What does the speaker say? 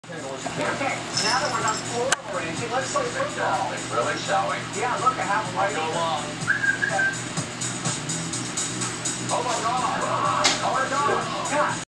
Okay, now that we're done floor arranging, let's play football. Really, shall we? Yeah, look, I have one. Go long. Okay. Oh my God!